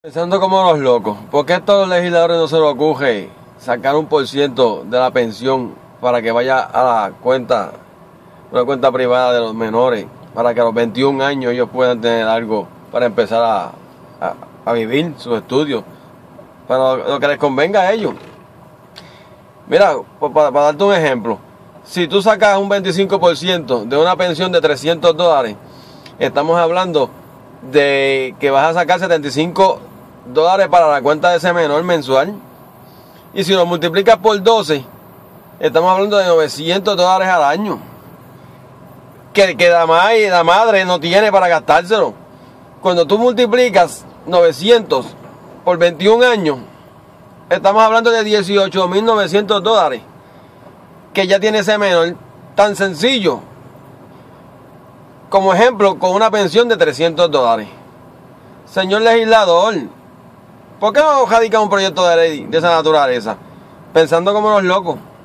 Pensando como los locos, ¿por qué a estos legisladores no se les ocurre sacar 1% de la pensión para que vaya a la cuenta, una cuenta privada de los menores, para que a los 21 años ellos puedan tener algo para empezar a vivir sus estudios, para lo que les convenga a ellos? Mira, para darte un ejemplo, si tú sacas un 25% de una pensión de $300, estamos hablando de que vas a sacar $75 para la cuenta de ese menor mensual. Y si lo multiplicas por 12, estamos hablando de $900 al año. Que la madre no tiene para gastárselo. Cuando tú multiplicas 900 por 21 años, estamos hablando de $18,900 que ya tiene ese menor. Tan sencillo como ejemplo, con una pensión de $300. Señor legislador, ¿por qué no radica un proyecto de ley de esa naturaleza? Pensando como los locos.